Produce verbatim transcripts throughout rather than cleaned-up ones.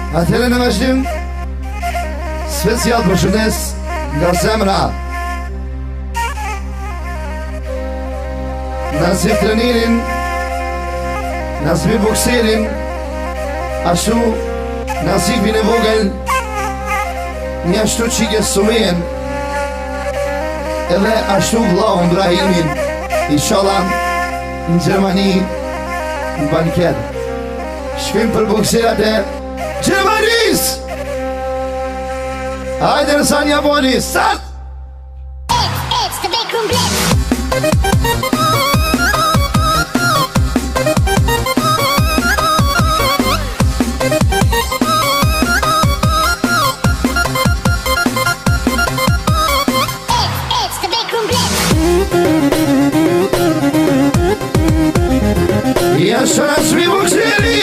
Atëherë në vazhdim special përshëndes nga zemra Nasib trenirin, Nasib bokserin, ashtu Nasibin e vogël, një ashtu qike Sumien, edhe ashtu vllau Ibrahimin, inshallah në Gjermani në banket. Shkrim për bokserat e Gjermanis! Hajde në San Japoni, start! It's the big room blitz! Ja što nas svi bokseri!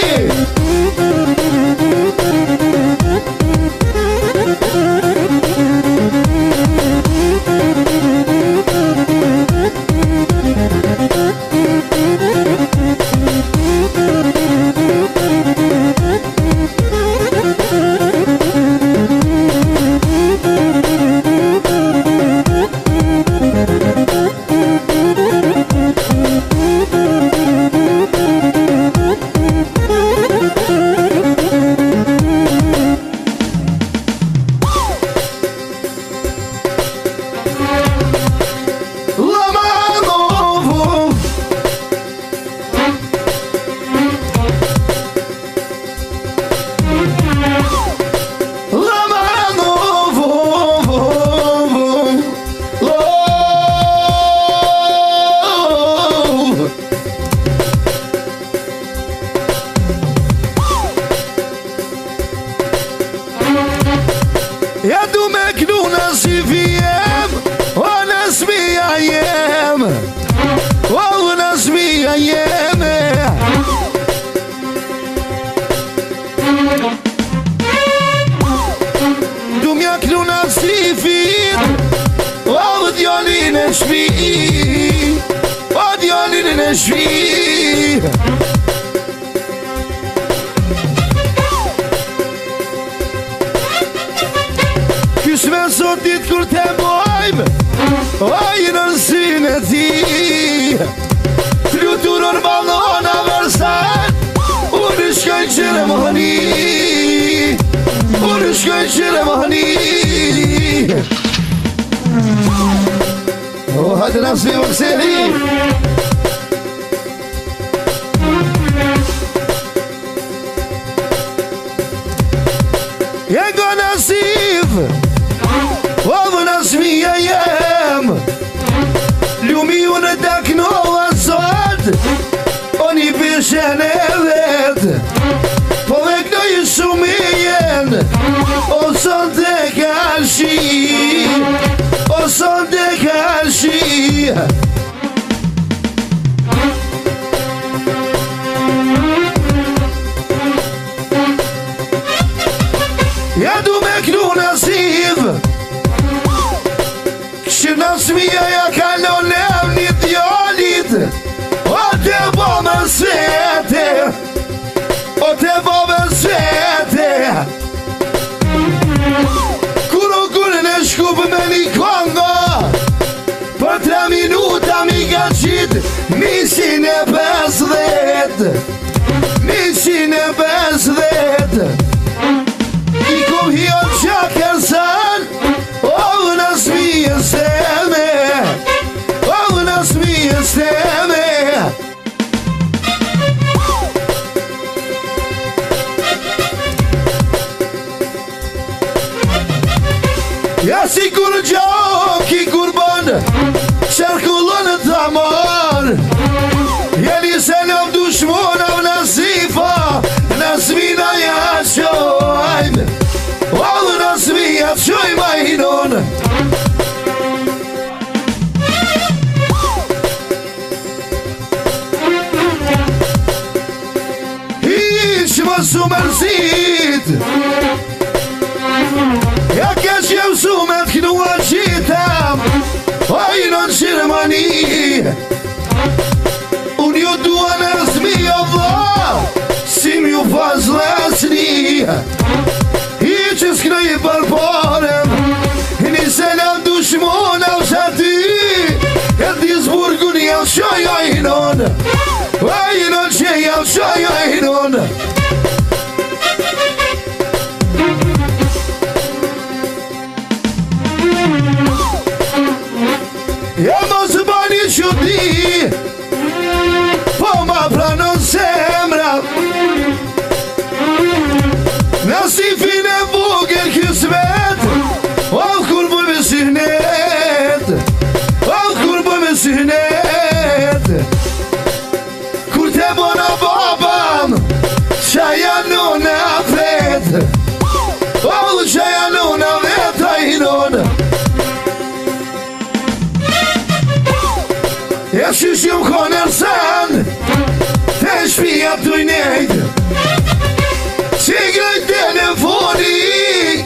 Ja du me knuna si vijem, o nas mija jem, o nas mija jeme. Du mja knuna si fit, o djolin e shpi, o djolin e shpi. Kyshme sotit kur te bojmë, ojë në synë e ti, fluturën balona vërsan, unë shkojnë qëre më hëni, unë shkojnë qëre më hëni. O, hajtë nasmi bokseri! Jego nasib! O nas mija jem, ljumi unë të knova sot, o një pishen e vet, po dhe knoj shumijen, o son të kalshi, o son të kalshi. Ja du me knu nasib, që nasmija ja kalon e një djallit, o te bëmë svete, o te bëmë svete. Kur o kurën e shkup me një kongo, për tre minuta mi ka qit misin e pesdhet, misin e pesdhet. I kom hio qakër san, o nas mija steme, o nas mija steme. Ja si kur gjoki kurban, qarkullon të amar, jeli se lëm dushmon av nasifa, nasmina ja qojnë, o nasmija qoj majnon. Hiq më su mërzit, ja keq jem su me t'knua qitam, ojnon Gjermani. Unë ju dua nasmija vla, si m'ju fazlasni. Aj, aj, non Ja mos bani qudi Po ma pranon semra Nasi fine vogel kismet Oh kur bu me sihnet Oh kur bu me sihnet Kur te bona babam Qaja nuna vet Oh qaja nuna vet ajnon Ja qysh jom koner sen Te shpia të nejt Që grejt telefoni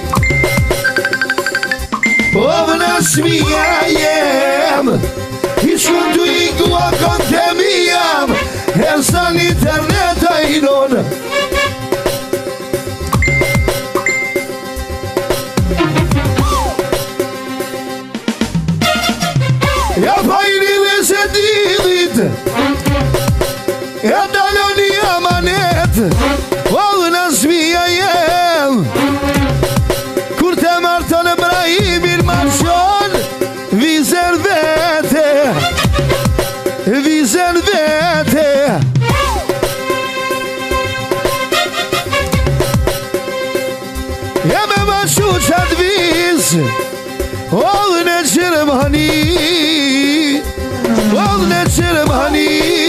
Po vëna shmija jem I shkun të i dua konte mi jam Hersa një internet a i non Ja pa i një se dilit Ja dalon i amanet O në shmija jem Kur te marton e Brahimin marshon Vizen vete Vizen vete Ja me ma shu qat viz O në Gjermani O në Gjermani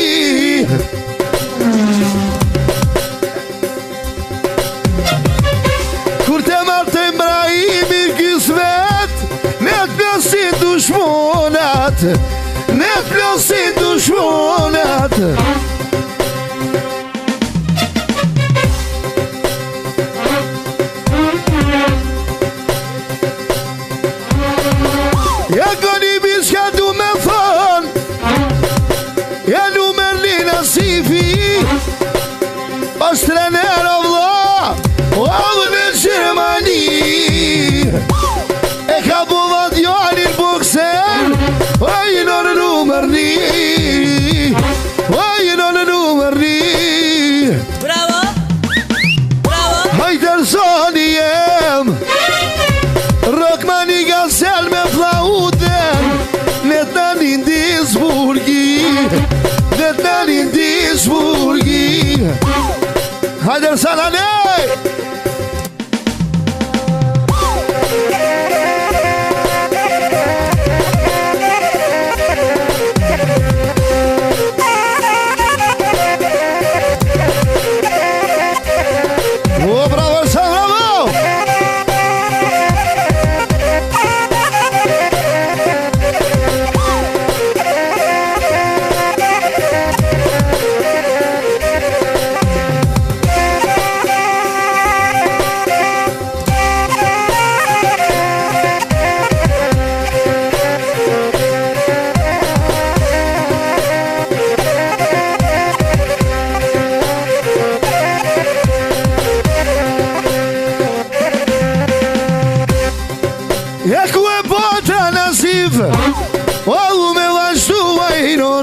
Kur te martë Ibrahimi kismet Ne të plosin dushmonat Ne të plosin dushmonat Ja goni bishka du me thon Ja du Merlina Sifi Pas trener o vla O në Gjermani E ka buva djalin buksen O i në në numërni O i në në numërni Bravo! Bravo! Hajder zoni jem Rokmani gazel me flauten Net në Lindisburgi Net në Lindisburgi Hajder sana nej Oh, bravo, San, bravo! Ja ku e bota nasif O me vazhdu vajnon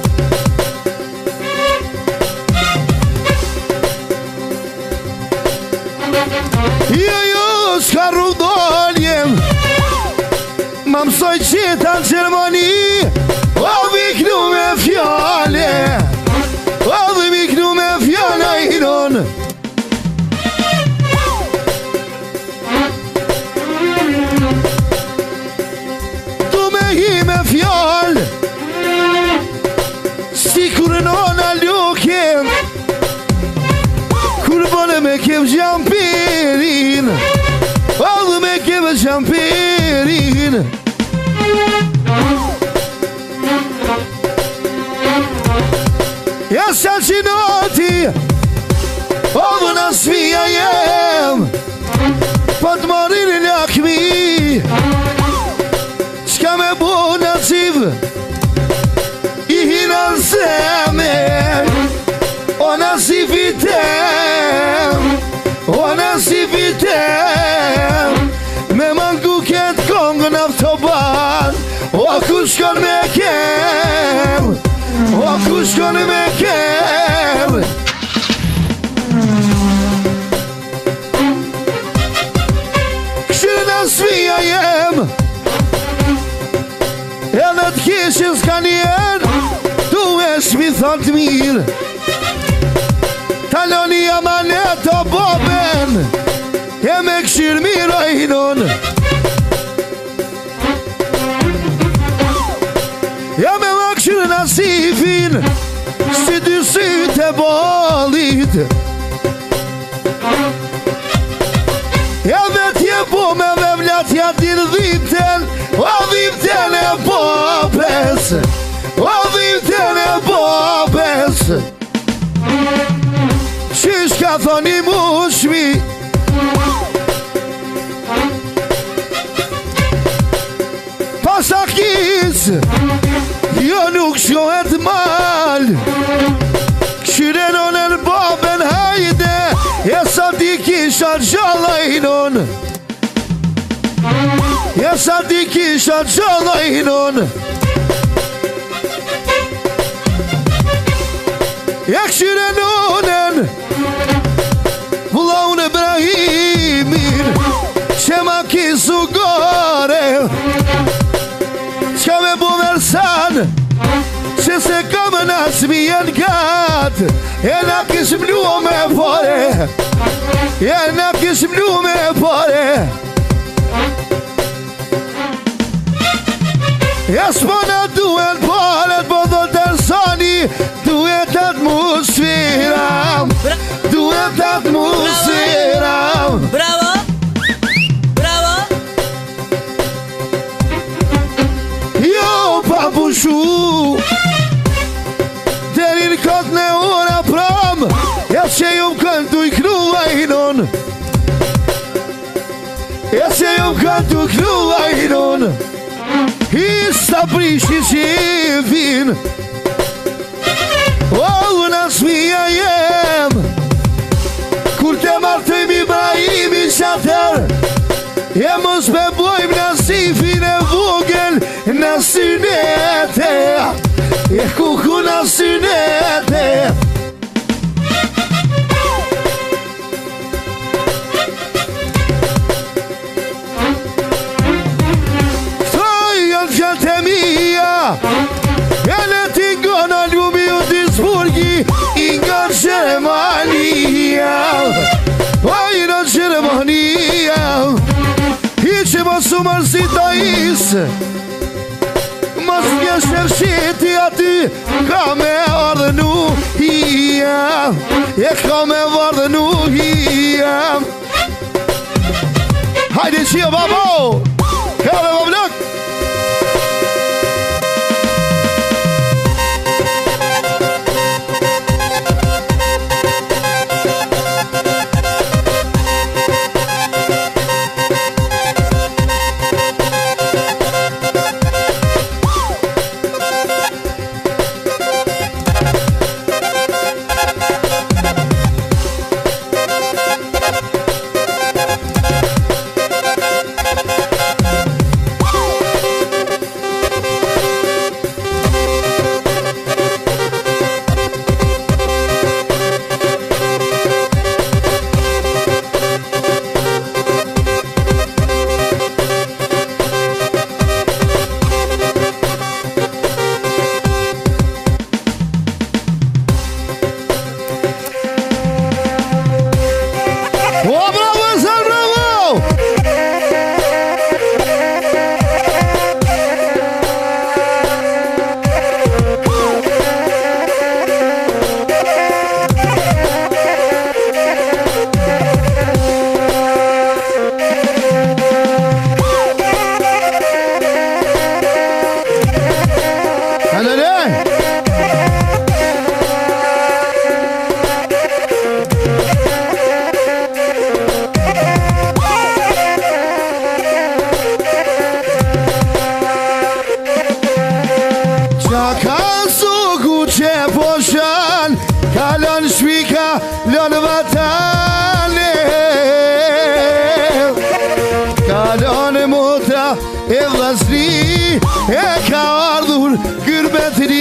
Jo jo s'ka rudoljem Ma mësoj qita në Gjermani O viknu me fjale O dhe viknu me fjale ajnon Me fjall Si kur nona lukem Kur bone me kem gjampirin O dhe me kem gjampirin Ja sa qinoti O dhe në svija jem Po të marin e lakmi Qka me bu naziv I hina zeme O nazivitem O nazivitem Me mangu ketë kongën avtoban O ku shkon me kem O ku shkon me kem thot mirë Taloni amanet o boben E me këshirë mirojnon Ja me më këshirë nasifin Si dy sytë e bolit Ja vetje po me me vlatja t'ir dhimten O dhimten e popes O dhimten e popes Qysh ka thoni mushmi Pasakis Jo nuk shohet mal Këshirenon e në babën hajde E sa ti kisha gjallajnon E sa ti kisha gjallajnon E këshirenonen Vëllaun e Brahimin Që ma kisu gore Qka me bu versan Që se kam nas mi jen gat E na kish mlu me pare E na kish mlu me pare E s'pona duhet paret Po do të sani Duhet atmosfera Duhet atmosfera Bravo! Bravo! Jo pa pushu Derin kot në ora pram E që ju më këntu i kruajnon E që ju më këntu i kruajnon I sta prishi qefin O në smija jem Kur te martëm Ibrahimi qatër E mos me bojmë nasifin e vogel Në synete E kuku në synete Këto janë fjallë të mija E në t'ingona ljumi u Duisburgi I nga Gjermania O i në Gjermania I që mos u mërzi të isë Mos një shërshiti aty Ka me ardhënu hia E ka me vardhënu hia Hajde qia babo Kale bablak E vlasni e ka ardhur kërbetri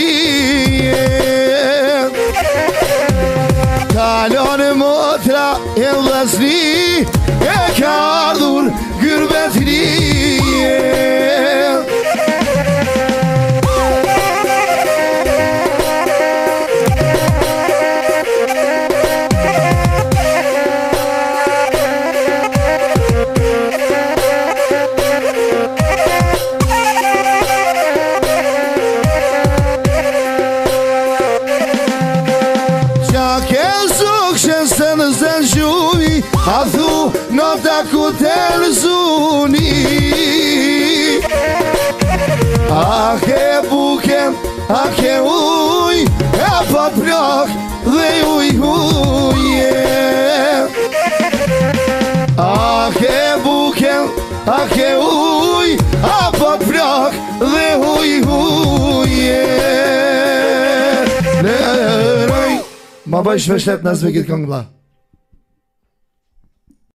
Kalon e motra e vlasni e ka ardhur kërbetri A thu në taku të lëzuni. A ke buke, a ke uj, e pa plak dhe uj uje. A ke buke, a ke uj, a pa plak dhe uj uje. Ma bëjsh me shtet në zve këtë këngë, ba.